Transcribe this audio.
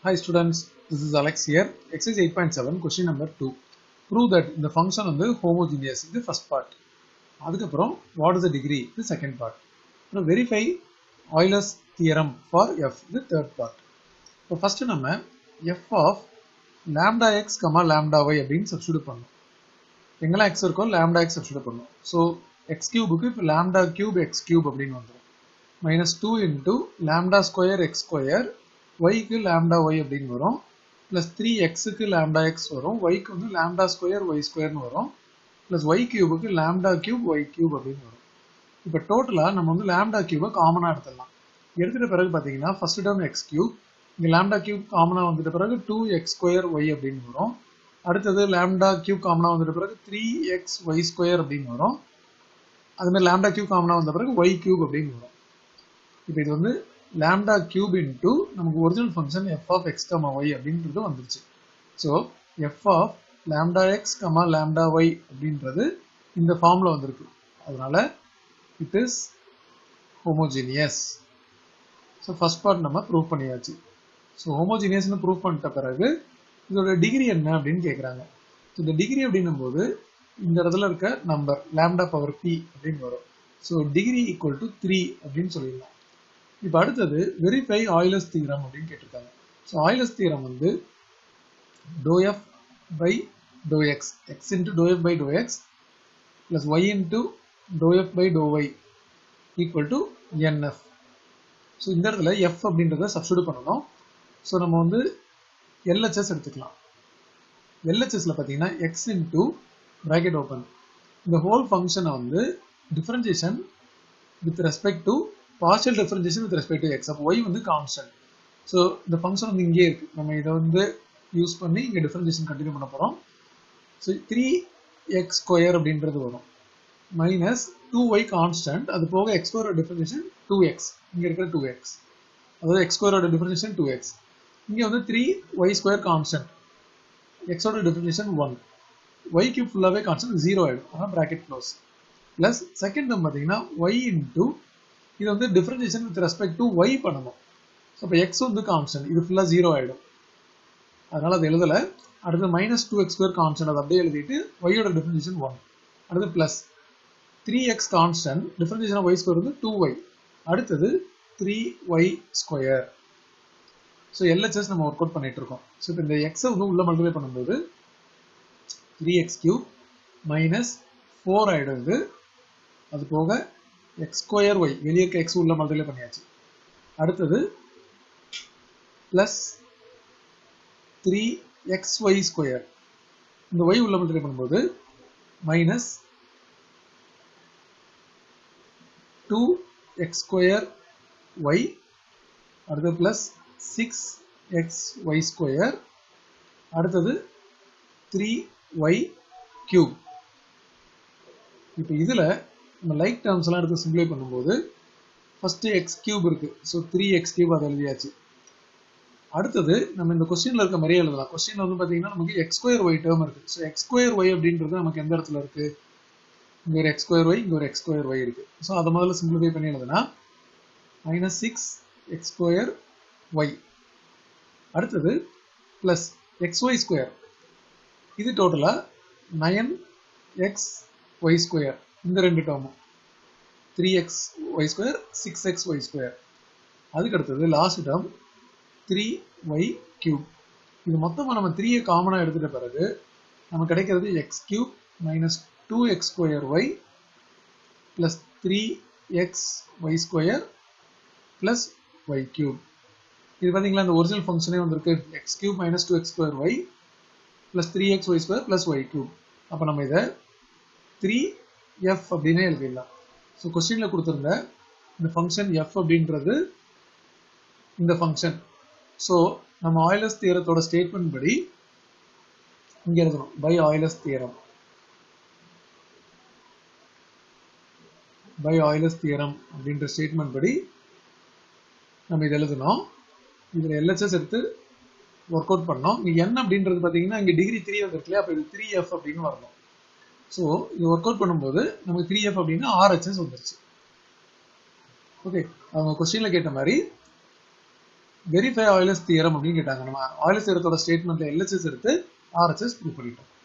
Hi students, this is Alex here. Exercise 8.7 question number 2. Prove that the function is homogeneous. This is the first part. அதுக்கப்புறம் what is the degree? The second part. Now verify Euler's theorem for f. The third part. So first நம்ம f of lambda x, lambda y அப்படின்னு substitute பண்ணணும். எங்கெல்லாம் x இருக்கோ lambda x substitute பண்ணணும். So x cube க்கு இப்போ lambda cube x cube அப்படின்னு வந்துரும். Minus 2 into lambda square x square y க்கு lambda y அப்படின்னு வரும் plus 3x க்கு lambda x வரும் y க்கு வந்து lambda square y square னு வரும் plus y cube க்கு lambda cube y cube அப்படின்னு வரும். இப்போ டோட்டலா நம்ம வந்து lambda cube காமனா எடுத்துடலாம். எடுத்துட்ட பிறகு பாத்தீங்கன்னா first term x cube, இங்க lambda cube காமனா வந்துட்ட பிறகு 2x square y அப்படின்னு வரும். அடுத்தது lambda cube காமனா வந்துட்ட பிறகு 3x y square அப்படின்னு வரும். அதே மாதிரி lambda cube காமனா வந்த பிறகு y cube அப்படின்னு வரும். இப்போ இது வந்து lambda cube into நமக்கு original function f of x, y அப்படின்றது வந்துருச்சு. So f of lambda x, lambda y அப்படின்றது இந்த ஃபார்ம்ல வந்திருக்கு. அதனால it is homogeneous. So first part நம்ம prove பண்ணியாச்சு. So homogeneous னு prove பண்ணிட்ட பிறகு இதோட டிகிரி என்ன அப்படின்னு கேக்குறாங்க. So இந்த டிகிரி அப்படின்னும்போது இந்த இடத்துல இருக்க நம்பர் lambda power p அப்படின்னு வரும். So degree equal to 3 அப்படின்னு சொல்லிடலாம். இப்போ அடுத்தது வெரிஃபை ஆய்லர்ஸ் தியரம் அப்படின்னு கேட்டிருக்காங்க. ஸோ ஆய்லர்ஸ் தியரம் வந்து dou f by dou x, x into dou f by dou x plus y into dou f by dou y equal to nf. So இந்த இடத்துல f அப்படின்றத சப்ஸ்டிட்யூட் பண்ணணும். So நம்ம வந்து LHS எடுத்துக்கலாம். LHSல பார்த்தீங்கன்னா x into bracket open இந்த whole ஃபங்க்ஷனை வந்து differentiation with respect to partial differentiation with respect to x. அப்போ y வந்து constant. So இந்த function வந்து இங்கே இருக்கு. நம்ம இதை வந்து யூஸ் பண்ணி இங்க differentiation continue பண்ண போறோம். So 3x square அப்படின்றது வரும். Minus 2y constant. அது போக x square differentiation 2x. இங்க இருக்கிற 2x. அதாவது x square differentiation 2x. இங்க வந்து 3y square constant. x ஓட differentiation 1. y cube ஃபுல்லாவே constant 0 ஆயிடும். அதான் bracket close. Plus second term பார்த்தீங்கன்னா y into இது வந்து differentiation with respect to y பண்ணணும். ஸோ இப்போ x வந்து கான்ஸ்டன்ட், இது ஃபுல்லாக 0 ஆகிடும். அதனால அது எழுதலை. அடுத்து மைனஸ் 2x ஸ்கொயர் கான்ஸ்டன்ட், அதை அப்படியே எழுதிட்டு y ஓட differentiation 1. அடுத்து plus 3x constant, differentiation of y square வந்து 2y. அடுத்தது 3y ஸ்கொயர். ஸோ LHS நம்ம ஒர்க் அவுட் பண்ணிட்டு இருக்கோம். ஸோ இப்போ இந்த x வந்து உள்ள மல்டிப்ளை பண்ணும்போது 3x cube மைனஸ் 4 ஆகிடும். இது அது போக x square y, வெளியே இருக்க x உள்ள மல்டிப்ளை பண்ணியாச்சு. அடுத்தது பிளஸ் 3xy ஸ்கொயர், இந்த y உள்ள மல்டிப்ளை பண்ணும்போது மைனஸ் 2x ஸ்கொயர் y, அடுத்தது பிளஸ் 6xy ஸ்கொயர், அடுத்தது 3y கியூப். இப்போ இதுல நம்ம லைக் டேர்ம்ஸ் எல்லாம் எடுத்து சிம்பிளை பண்ணும்போது ஃபர்ஸ்ட் x கியூப் இருக்கு. ஸோ 3x கியூப் அதை எழுதியாச்சு. அடுத்தது நம்ம இந்த கொஸ்டின்ல இருக்க மாதிரியே எழுதலாம். கொஸ்டின்ல வந்து பாத்தீங்கன்னா நமக்கு x ஸ்கொயர் y டேர்ம் இருக்கு. ஸோ x ஸ்கொயர் y அப்படின்றது நமக்கு எந்த இடத்துல இருக்கு? இங்க ஒரு x ஸ்கொயர் y, இங்க ஒரு x ஸ்கொயர் y இருக்கு. ஸோ அதை முதல்ல சிம்பிளிஃபை பண்ணி எழுதுனா மைனஸ் 6x ஸ்கொயர் y, அடுத்தது பிளஸ் xy ஸ்கொயர், இது டோட்டலா 9xy ஸ்கொயர். இந்த ரெண்டு டேர்மும் 3xy ஸ்கொயர் 6xy ஸ்கொயர். அதுக்கு அடுத்தது லாஸ்ட் டேர்ம் 3y கியூப். இது மொத்தமாக நம்ம 3 காமனாக எடுத்துட்ட பிறகு நமக்கு கிடைக்கிறது x cube minus 2x square y plus 3xy square plus y cube. இது பார்த்தீங்களா இந்த ஒரிஜினல் ஃபங்க்ஷனே வந்திருக்கு. x cube minus 2x square y plus 3xy square plus y cube. அப்போ நம்ம இதை 3f அப்படின்னே எழுதிடலாம். ஸோ கொஸ்டின்ல கொடுத்துருந்த இந்த ஃபங்க்ஷன் f அப்படின்றது இந்த ஃபங்க்ஷன். ஸோ நம்ம ஆய்லர்ஸ் தியரத்தோட ஸ்டேட்மெண்ட் படி இங்க எழுதணும். By Euler's theorem, by Euler's theorem அப்படின்ற ஸ்டேட்மெண்ட் படி நம்ம இதை எழுதணும். இதுல LHS எடுத்து ஒர்க் அவுட் பண்ணோம். இங்க n அப்படின்றது பாத்தீங்கன்னா இங்க டிகிரி 3 வந்துருக்கு, அப்போ இது 3f அப்படின்னு வரணும். ஸோ இது ஒர்க் அவுட் பண்ணும்போது நமக்கு 3f அப்படின்னா RHS வந்துருச்சு. ஓகே, அவங்க கொஸ்டின்ல கேட்ட மாதிரி வெரிஃபை ஆயிலர்ஸ் தியரம் அப்படின்னு கேட்டாங்க. நம்ம ஆயிலர்ஸ் தியரத்தோட ஸ்டேட்மெண்ட்ல LHS எடுத்து RHS ப்ரூவ் பண்ணிட்டோம்.